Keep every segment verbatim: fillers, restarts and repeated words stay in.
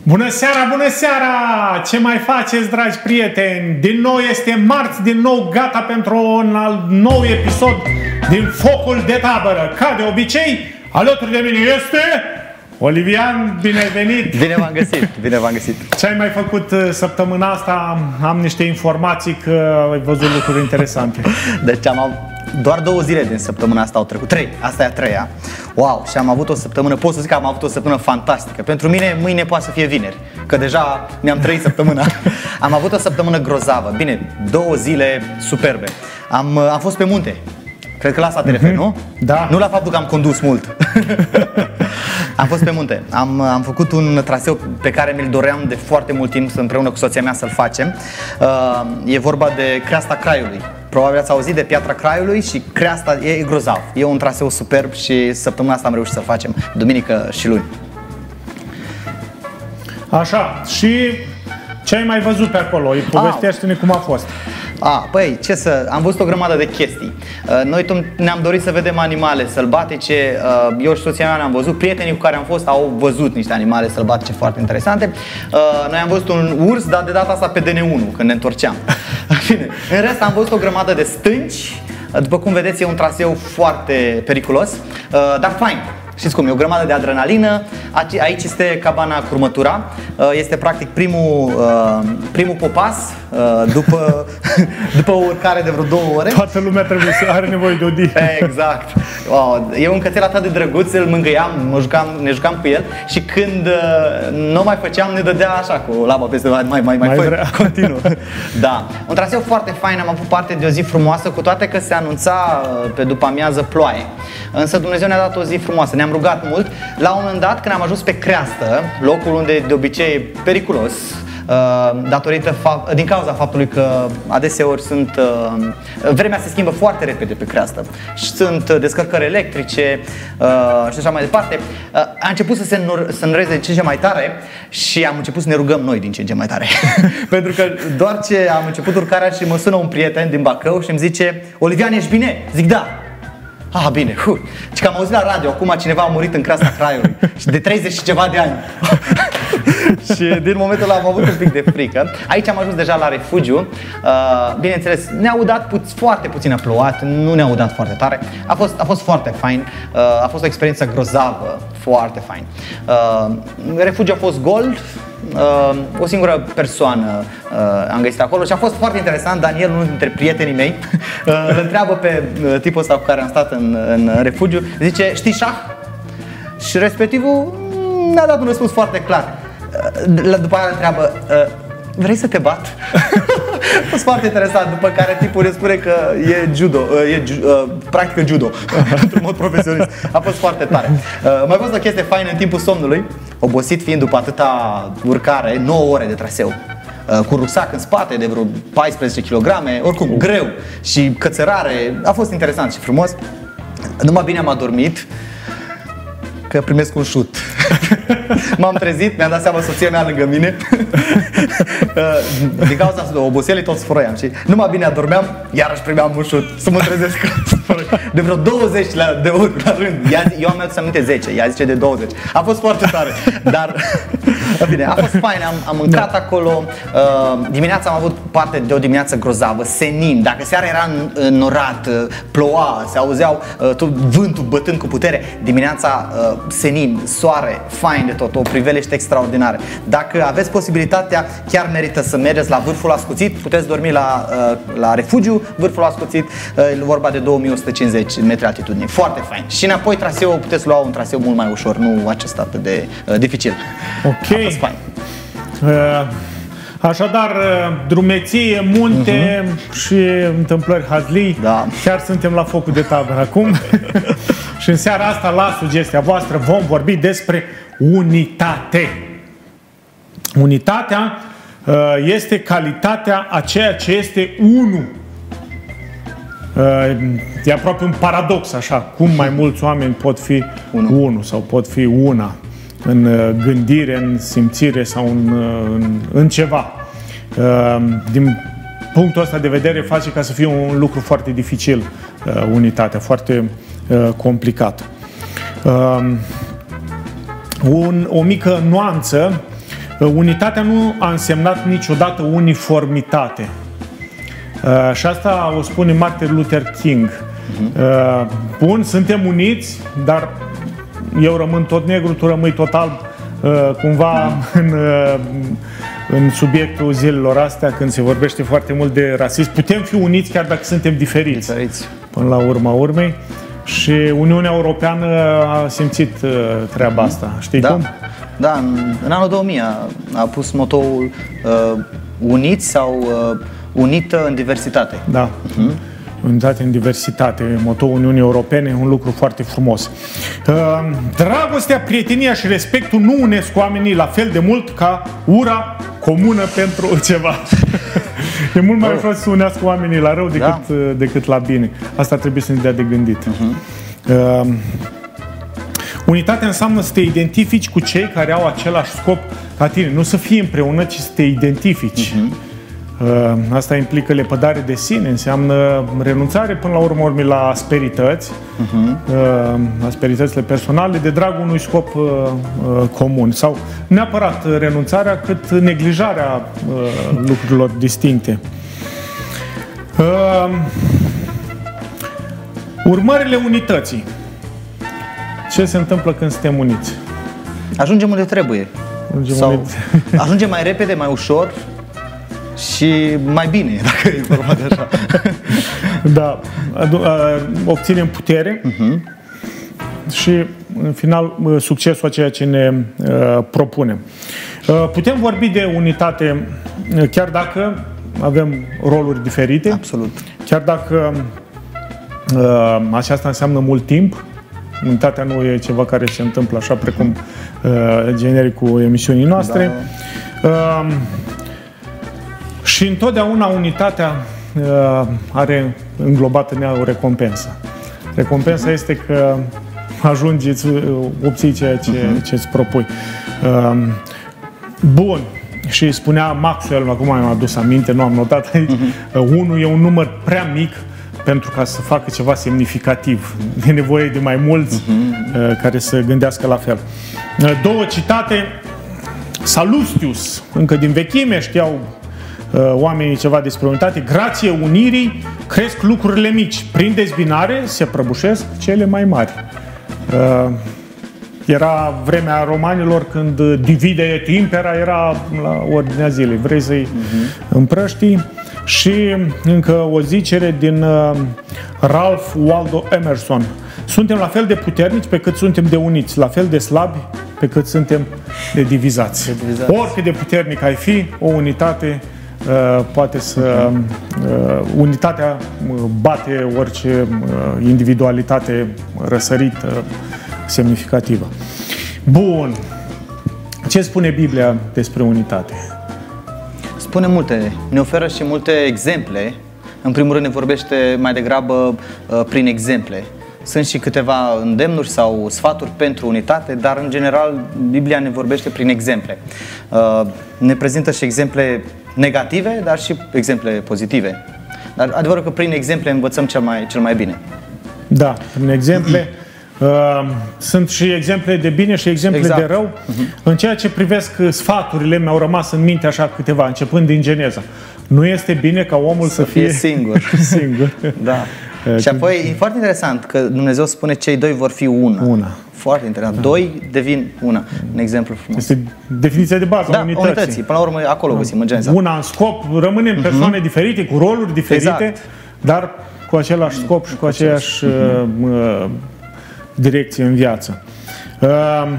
Bună seara, bună seara! Ce mai faceți, dragi prieteni? Din nou este marți, din nou gata pentru un alt nou episod din Focul de Tabără. Ca de obicei, alături de mine este Olivian, bine ai venit! Bine v-am găsit, bine v-am găsit! Ce ai mai făcut săptămâna asta? Am niște informații că ai văzut lucruri interesante. Deci am doar două zile din săptămâna asta au trecut, trei, asta e a treia. Wow, și am avut o săptămână, pot să zic că am avut o săptămână fantastică. Pentru mine mâine poate să fie vineri, că deja ne-am trăit săptămâna. Am avut o săptămână grozavă, bine, două zile superbe. Am, am fost pe munte. Cred că la asta te referi, mm-hmm. nu? Da. Nu la faptul că am condus mult. Am fost pe munte. Am, am făcut un traseu pe care mi-l doream de foarte mult timp împreună cu soția mea să-l facem. Uh, e vorba de Creasta Craiului. Probabil ați auzit de Piatra Craiului și Creasta e grozav. E un traseu superb și săptămâna asta am reușit să-l facem, duminică și luni. Așa, și ce ai mai văzut pe acolo? Povestește-ne cum a fost. A, păi, ce să... Am văzut o grămadă de chestii. Noi ne-am dorit să vedem animale sălbatice. Eu și soția mea ne-am văzut. Prietenii cu care am fost au văzut niște animale sălbatice foarte interesante. Noi am văzut un urs, dar de data asta pe D N unu, când ne întorceam. Bine, în rest am văzut o grămadă de stânci. După cum vedeți, e un traseu foarte periculos, dar fain. Știți cum, e o grămadă de adrenalină. Aici este cabana Curmătura. Este practic primul, primul popas după, după o urcare de vreo două ore. Toată lumea trebuie să are nevoie de odihnă. Exact. Wow. E un cățel atât de drăguț, îl mângâiam, mă jucam, ne jucam cu el. Și când nu mai făceam, ne dădea așa cu laba peste mai, mai, mai, mai, mai fă, continuu. Da. Un traseu foarte fain, am avut parte de o zi frumoasă, cu toate că se anunța pe după amiază ploaie. Însă Dumnezeu ne-a dat o zi frumoasă. Ne-am rugat mult. La un moment dat, când am ajuns pe creastă, locul unde de obicei e periculos, datorită din cauza faptului că adeseori sunt vremea se schimbă foarte repede pe creastă și sunt descărcări electrice și așa mai departe, a început să se înreze din ce în ce mai tare și am început să ne rugăm noi din ce în ce mai tare. Pentru că doar ce am început urcarea și mă sună un prieten din Bacău și îmi zice: Olivian, ești bine? Zic da. Ah, bine, huh. Și că am auzit la radio, acum cineva a murit în Creasta Craiului și de treizeci și ceva de ani. Și din momentul ăla am avut un pic de frică. Aici am ajuns deja la refugiu. uh, Bineînțeles, ne-au dat pu foarte puțin a plouat, nu ne-au dat foarte tare. A fost, a fost foarte fain, uh, a fost o experiență grozavă, foarte fain. uh, Refugiul a fost gol. Uh, o singură persoană uh, am găsit acolo și a fost foarte interesant. Daniel, unul dintre prietenii mei, uh, îl întreabă pe uh, tipul ăsta cu care am stat în, în refugiu, zice: știi șah? Și respectivul mi-a dat un răspuns foarte clar. uh, După aia îl întreabă: uh, vrei să te bat? A fost foarte interesant, după care tipul ne spune că e judo, e uh, practică judo într-un mod profesionist. A fost foarte tare. uh, Mai fost o chestie faină în timpul somnului, obosit fiind după atâta urcare, nouă ore de traseu, uh, cu rucsac în spate de vreo paisprezece kilograme, oricum greu și cățărare. A fost interesant și frumos. Numai bine am adormit că primesc un șut. M-am trezit, mi-am dat seama soția mea lângă mine. Din cauza oboselei tot sfărăiam și numai bine adormeam, iarăși primeam un șut. Să mă trezesc de vreo douăzeci de ori la rând. Eu am adus aminte zece, ea zice de douăzeci. A fost foarte tare. Dar bine, a fost fain, am, am mâncat da. acolo. uh, Dimineața am avut parte de o dimineață grozavă, senin. Dacă seara era înnorat, ploua, se auzeau uh, tot vântul bătând cu putere. Dimineața uh, senin, soare, fain de tot, o priveliște extraordinară. Dacă aveți posibilitatea, chiar merită să mergeți la Vârful Ascuțit. Puteți dormi la, la refugiu Vârful Ascuțit, e vorba de două mii o sută cincizeci metri altitudine. Foarte fain. Și înapoi traseul, puteți lua un traseu mult mai ușor, nu acesta atât de uh, dificil. Ok. A fost fain. Uh, așadar, drumeție, munte uh-huh. și întâmplări hazlii. Da. Chiar suntem la Focul de Tabără acum. Și în seara asta, la sugestia voastră, vom vorbi despre unitate. Unitatea uh, este calitatea a ceea ce este unu. Uh, e aproape un paradox, așa, cum mai mulți oameni pot fi unu, unu sau pot fi una în uh, gândire, în simțire sau în, uh, în, în ceva. Uh, din punctul ăsta de vedere face ca să fie un lucru foarte dificil, uh, unitatea, foarte uh, complicat. Uh, un, o mică nuanță unitatea nu a însemnat niciodată uniformitate. Și asta o spune Martin Luther King. Uh-huh. Bun, suntem uniți, dar eu rămân tot negru, tu rămâi tot alb. Cumva uh-huh. în, în subiectul zilelor astea, când se vorbește foarte mult de rasism, putem fi uniți chiar dacă suntem diferiți. diferiți. Până la urma urmei. Și Uniunea Europeană a simțit treaba asta. Știi da. cum? Da, în, în anul două mii a, a pus motoul uh, uniți sau uh, unită în diversitate. Da. Uh-huh. Unitate în diversitate, motoul Uniunii Europene, un lucru foarte frumos. Uh, dragostea, prietenia și respectul nu unesc oamenii la fel de mult ca ura comună pentru ceva. E mult mai ușor să unească oamenii la rău decât, da. decât la bine. Asta trebuie să ne dea de gândit. Uh-huh. Uh, unitatea înseamnă să te identifici cu cei care au același scop ca tine. Nu să fii împreună, ci să te identifici. Uh-huh. Asta implică lepădare de sine, înseamnă renunțare până la urmă urmei la asperități, uh-huh. asperitățile personale, de dragul unui scop comun. Sau neapărat renunțarea, cât neglijarea lucrurilor distincte. Urmările unității. Ce se întâmplă când suntem uniți? Ajungem unde trebuie. Ajungem, Sau unde... ajungem mai repede, mai ușor și mai bine, dacă e vorba de așa. Da, obținem putere uh-huh. și, în final, succesul a ceea ce ne uh, propunem. Uh, putem vorbi de unitate chiar dacă avem roluri diferite. Absolut. Chiar dacă uh, aceasta înseamnă mult timp. Unitatea nu e ceva care se întâmplă așa precum uh, genericul emisiunii noastre. Da. Uh, Și întotdeauna unitatea uh, are înglobată în ea o recompensă. Recompensa uh-huh. este că ajungi, îți obții ceea ce uh-huh. îți propui. Uh, bun. Și spunea Maxwell, acum am adus aminte, nu am notat aici, uh-huh. uh, unul e un număr prea mic pentru ca să facă ceva semnificativ. E nevoie de mai mulți uh-huh. uh, care să gândească la fel. Uh, două citate. Salustius, încă din vechime, știau oamenii ceva despre unitate. Grație unirii cresc lucrurile mici. Prin dezbinare se prăbușesc cele mai mari. Era vremea romanilor când divide et impera era la ordinea zilei. Vrei să-i uh-huh. împrăștii? Și încă o zicere din Ralph Waldo Emerson. Suntem la fel de puternici pe cât suntem de uniți, la fel de slabi pe cât suntem de divizați. De divizați. Oricât de puternic ai fi, o unitate Uh, poate să uh, unitatea bate orice uh, individualitate răsărită semnificativă. Bun. Ce spune Biblia despre unitate? Spune multe. Ne oferă și multe exemple. În primul rând ne vorbește mai degrabă uh, prin exemple. Sunt și câteva îndemnuri sau sfaturi pentru unitate, dar în general Biblia ne vorbește prin exemple. Uh, ne prezintă și exemple negative, dar și exemple pozitive. Dar adevărul că prin exemple învățăm cel mai, cel mai bine. Da, prin exemple. Uh, sunt și exemple de bine și exemple exact. de rău. Uh-huh. În ceea ce privesc sfaturile, mi-au rămas în minte așa câteva, începând din Geneza. Nu este bine ca omul să, să fie, fie singur. singur. Da. Uh, și apoi e foarte interesant că Dumnezeu spune cei doi vor fi una. Una. Foarte interesant. Da. Doi devin una. Un exemplu frumos. Este definiția de bază da, a unității. unității. Până la urmă acolo da. găsim în Geneza. Una în scop, rămânem persoane uh-huh. diferite, cu roluri diferite, exact. dar cu același scop și cu aceeași uh, uh, direcție în viață. Uh,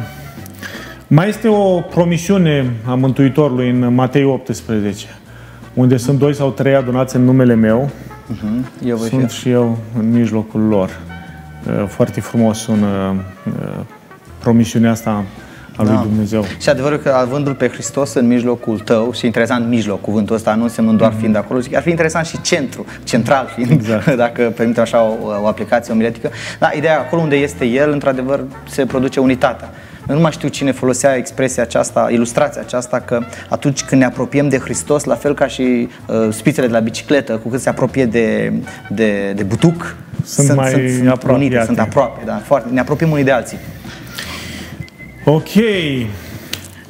mai este o promisiune a Mântuitorului în Matei optsprezece, unde sunt doi sau trei adunați în numele meu, uh-huh. eu voi sunt fi. și eu în mijlocul lor. Uh, foarte frumos sună uh, promisiunea asta a lui da. Dumnezeu. Și adevărul că avându-L pe Hristos în mijlocul tău, și interesant mijloc, cuvântul ăsta nu însemnând doar fiind acolo, ar fi interesant și centru, central fiind, exact. dacă permitem așa o, o aplicație omiletică. Da, ideea acolo unde este El, într-adevăr, se produce unitatea. Eu nu mai știu cine folosea expresia aceasta, ilustrația aceasta, că atunci când ne apropiem de Hristos, la fel ca și uh, spițele de la bicicletă, cu cât se apropie de, de, de butuc, sunt, sunt, mai sunt, sunt apropiate. unite, sunt aproape, da, foarte, ne apropiem unii de alții. Ok.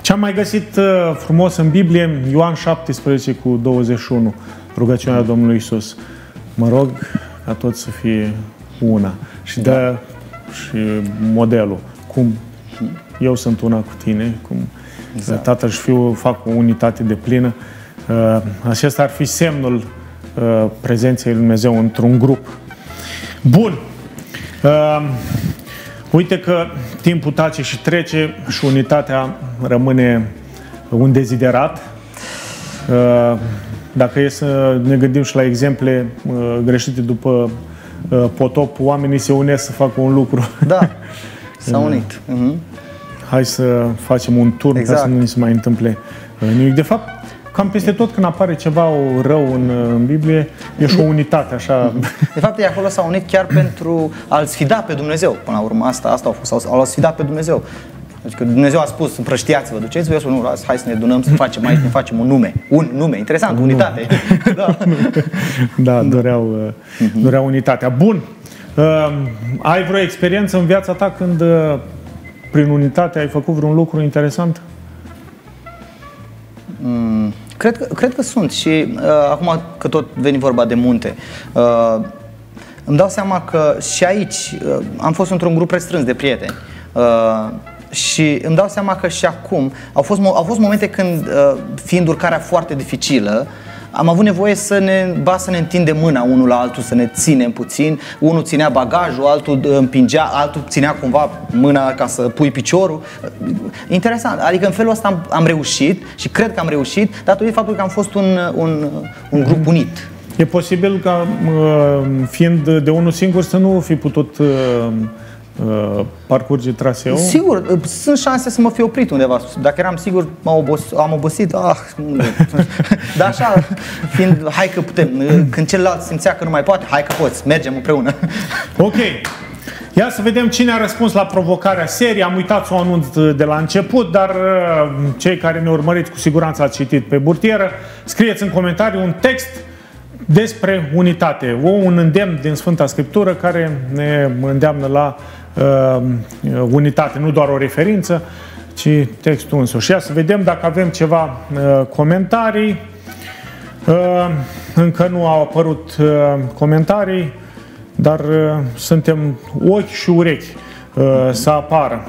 Ce am mai găsit uh, frumos în Biblie, Ioan șaptesprezece cu douăzeci și unu, rugăciunea Domnului Iisus. Mă rog ca toți să fie una. Și dă și modelul. Cum eu sunt una cu tine, cum exact. Tatăl și Fiul fac o unitate de plină. Uh, acesta ar fi semnul uh, prezenței lui Dumnezeu într-un grup. Bun. Uh, uite că timpul tace și trece și unitatea rămâne un deziderat. Uh, dacă e să ne gândim și la exemple uh, greșite după uh, potop, oamenii se unesc să facă un lucru. Da, s-au unit. Uh-huh. Hai să facem un turn exact. Ca să nu ni se mai întâmple uh, nimic. De fapt, cam peste tot când apare ceva rău în, în Biblie, e și o unitate, așa. De fapt, ei acolo s-au unit chiar pentru a-L sfida pe Dumnezeu. Până la urmă, asta, asta au fost, au sfidat pe Dumnezeu. Adică Dumnezeu a spus, împrăștiați-vă, duceți-vă, eu spun, nu, hai să ne adunăm, să facem aici, ne facem un nume. Un nume, interesant, un unitate. Da, da doreau, uh-huh. doreau unitatea. Bun, uh, ai vreo experiență în viața ta când, uh, prin unitate, ai făcut vreun lucru interesant? Mm. Cred că, cred că sunt și uh, acum că tot veni vorba de munte, uh, îmi dau seama că și aici uh, am fost într-un grup restrâns de prieteni uh, și îmi dau seama că și acum au fost, au fost momente când, uh, fiind urcarea foarte dificilă, am avut nevoie să ne, ba să ne întindem mâna unul la altul, să ne ținem puțin. Unul ținea bagajul, altul împingea, altul ținea cumva mâna ca să pui piciorul. Interesant, adică în felul ăsta am, am reușit și cred că am reușit datorită faptului că am fost un, un, un grup unit. E posibil ca, fiind de unul singur, să nu fi putut parcurge traseul? Sigur, sunt șanse să mă fi oprit undeva. Dacă eram sigur, obos, am obosit, ah, dar așa, fiind, hai că putem. Când celălalt simțea că nu mai poate, hai că poți, mergem împreună. Ok. Ia să vedem cine a răspuns la provocarea serii. Am uitat să o anunț de la început, dar cei care ne urmăriți cu siguranță ați citit pe burtieră. Scrieți în comentarii un text despre unitate, o, un îndemn din Sfânta Scriptură care ne îndeamnă la uh, unitate, nu doar o referință, ci textul însuși. Ia să vedem dacă avem ceva uh, comentarii. Uh, încă nu au apărut uh, comentarii, dar uh, suntem ochi și urechi uh, să apară.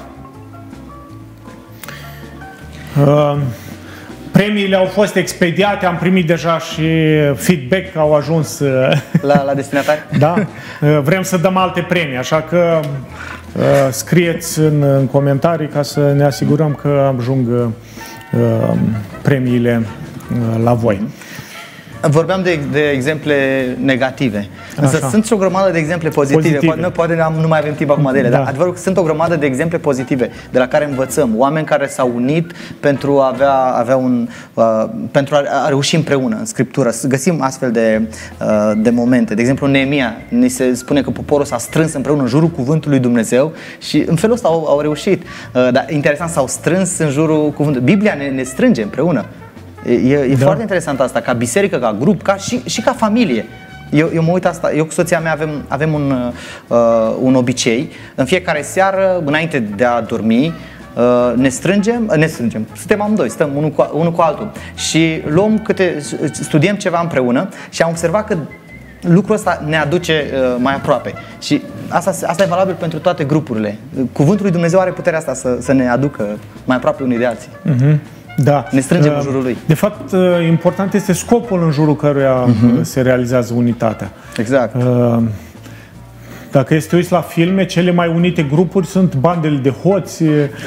Uh, Premiile au fost expediate, am primit deja și feedback, au ajuns la, la destinatari. Da, vrem să dăm alte premii, așa că uh, scrieți în, în comentarii ca să ne asigurăm că ajung uh, premiile uh, la voi. Vorbeam de, de exemple negative, însă așa. Sunt și o grămadă de exemple pozitive, pozitive. Poate, poate nu mai avem timp acum de ele, da. Dar adevărul că sunt o grămadă de exemple pozitive de la care învățăm, oameni care s-au unit pentru a avea, avea un, uh, pentru a, a reuși împreună în Scriptură, să găsim astfel de, uh, de momente. De exemplu, în Neemia ni se spune că poporul s-a strâns împreună în jurul cuvântului lui Dumnezeu și în felul ăsta au, au reușit, uh, dar interesant, s-au strâns în jurul cuvântului. Biblia ne, ne strânge împreună. E, e da. Foarte interesant asta, ca biserică, ca grup, ca și, și ca familie. Eu, eu mă uit asta, eu cu soția mea avem, avem un, uh, un obicei. În fiecare seară, înainte de a dormi, uh, ne strângem, ne strângem, suntem amândoi, stăm unul cu, unul cu altul și luăm câte, studiem ceva împreună și am observat că lucrul ăsta ne aduce uh, mai aproape. Și asta, asta e valabil pentru toate grupurile. Cuvântul lui Dumnezeu are puterea asta să, să ne aducă mai aproape unii de alții. Uh-huh. Da. Ne strângem uh, în jurul lui. De fapt, uh, important este scopul în jurul căruia uh-huh. se realizează unitatea. Exact. Uh, dacă este uiți la filme, cele mai unite grupuri sunt bandele de hoți.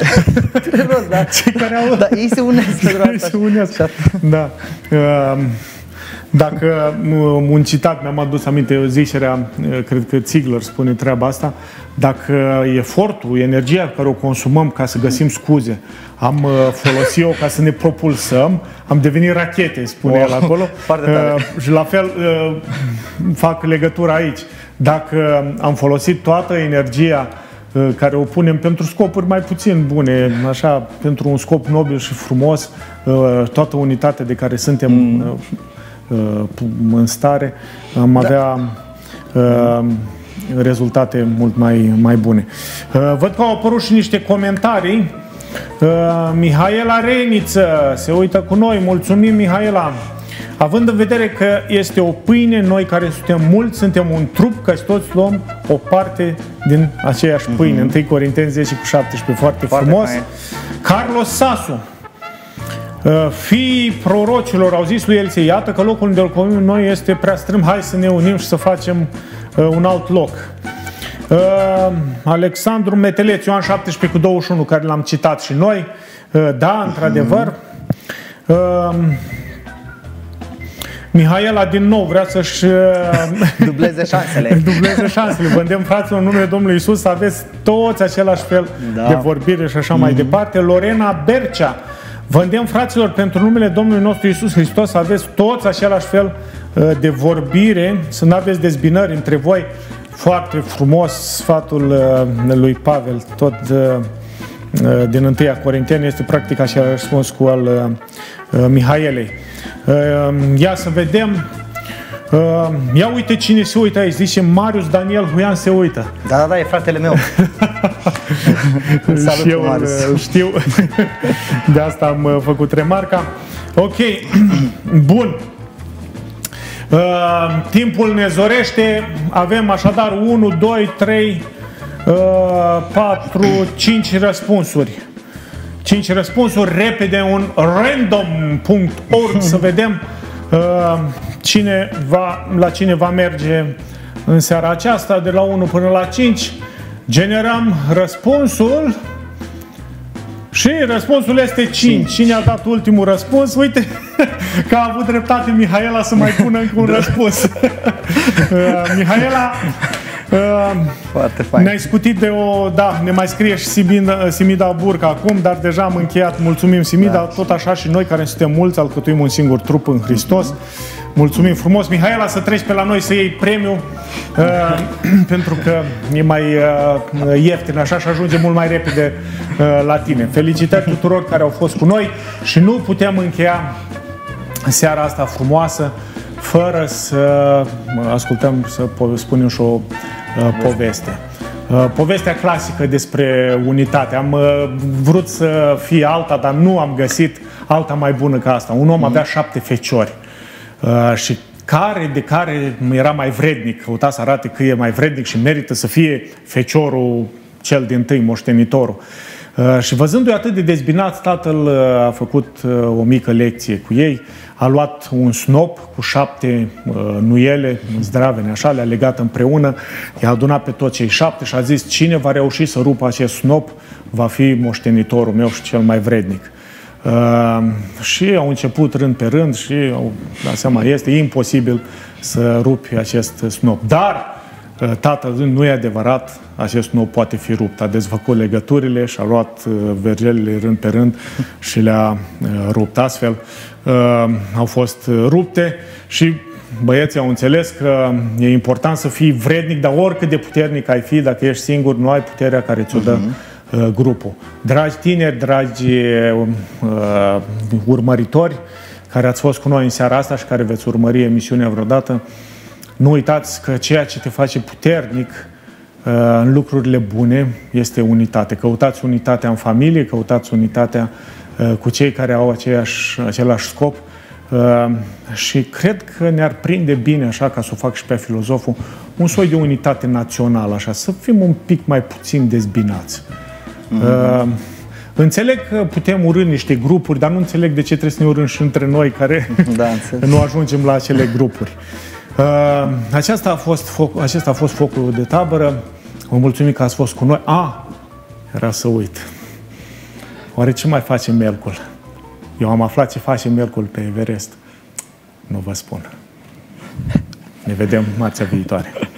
Da. Cei care au... Da, ei se unesc. Ei se unesc. Da. Uh, Dacă un citat mi-am adus aminte, zicerea, cred că Ziegler spune treaba asta, dacă efortul, energia pe care o consumăm ca să găsim scuze, am folosit-o ca să ne propulsăm, am devenit rachete, spune wow. el acolo. Uh, și la fel uh, fac legătura aici. Dacă am folosit toată energia uh, care o punem pentru scopuri mai puțin bune, așa, pentru un scop nobil și frumos, uh, toată unitatea de care suntem mm. uh, în stare, am avea da. rezultate mult mai, mai bune. Văd că au apărut și niște comentarii. Mihaela Reniță se uită cu noi. Mulțumim, Mihaela! Având în vedere că este o pâine, noi care suntem mulți, suntem un trup, că toți luăm o parte din aceeași pâine. Mm-hmm. întâi Corinteni zece cu șaptesprezece, foarte, foarte frumos. Fain. Carlos Sasu. Fiii prorocilor au zis lui Elisei, iată că locul unde îl comim noi este prea strâmb, hai să ne unim și să facem un alt loc. Alexandru Meteleț, Ioan șaptesprezece cu douăzeci și unu, care l-am citat și noi. Da, într-adevăr. Mm-hmm. Mihaela din nou vrea să-și dubleze șansele. dubleze șansele. Vă îndemn, fraților, în numele Domnului Iisus să aveți toți același fel da. de vorbire și așa mm-hmm. mai departe. Lorena Bercea, vă îndemn, fraților, pentru numele Domnului nostru Iisus Hristos să aveți toți același fel de vorbire, să nu aveți dezbinări între voi. Foarte frumos sfatul lui Pavel, tot din întâia Corinteni, este practic așa răspuns cu al Mihaelei. Ia să vedem. Ia uite cine se uită aici. Zice Marius Daniel Huian se uită. Da, da, da, e fratele meu. Salut, eu Marius. Știu. De asta am făcut remarca. Ok. Bun. Timpul ne zorește. Avem așadar unu, doi, trei, patru, cinci răspunsuri. cinci răspunsuri, repede, un random punct org să vedem uh, cine va, la cine va merge în seara aceasta, de la unu până la cinci. Generăm răspunsul și răspunsul este cinci. Cine a dat ultimul răspuns? Uite că a avut dreptate Mihaela să mai pună încă un răspuns. uh, Mihaela, foarte fain. Ne-ai scutit de o... Da, ne mai scrie și Simida, Simida Burca acum, dar deja am încheiat. Mulțumim, Simida, da, tot așa și noi care suntem mulți, alcătuim un singur trup în Hristos. Mm-hmm. Mulțumim frumos. Mihaela, să treci pe la noi să iei premiul, uh, pentru că e mai uh, ieftin așa și ajunge mult mai repede uh, la tine. Felicitări tuturor care au fost cu noi și nu putem încheia seara asta frumoasă fără să ascultăm, să spunem și o poveste. Povestea clasică despre unitate. Am vrut să fie alta, dar nu am găsit alta mai bună ca asta. Un om avea șapte feciori și care de care era mai vrednic, căuta să arate că e mai vrednic și merită să fie feciorul cel dintâi, moștenitorul. Și văzându-i atât de dezbinați, tatăl a făcut o mică lecție cu ei, a luat un snop cu șapte nuiele zdravene, așa, le-a legat împreună, i-a adunat pe toți cei șapte și a zis, cine va reuși să rupă acest snop va fi moștenitorul meu și cel mai vrednic. Uh, și au început rând pe rând și au dat seama, este imposibil să rupi acest snop. Dar tatăl, nu e adevărat, acest snop poate fi rupt. A dezfăcut legăturile și a luat vergelele rând pe rând și le-a rupt. Astfel au fost rupte și băieții au înțeles că e important să fii vrednic, dar oricât de puternic ai fi, dacă ești singur, nu ai puterea care ți-o dă uh-huh. grupul. Dragi tineri, dragi uh, urmăritori care ați fost cu noi în seara asta și care veți urmări emisiunea vreodată, nu uitați că ceea ce te face puternic uh, în lucrurile bune este unitate. Căutați unitatea în familie, căutați unitatea uh, cu cei care au aceeași, același scop uh, și cred că ne-ar prinde bine, așa ca să o fac și pe filozoful, un soi de unitate națională, așa, să fim un pic mai puțin dezbinați. Mm-hmm. Uh, înțeleg că putem urâ niște grupuri, dar nu înțeleg de ce trebuie să ne urâm și între noi care da, nu ajungem la acele grupuri. Uh, aceasta a fost foc, acesta a fost focul de tabără. Vă mulțumim că ați fost cu noi. A, era să uit. Oare ce mai face Melcul? Eu am aflat ce face Melcul pe Everest. Nu vă spun. Ne vedem marțea viitoare.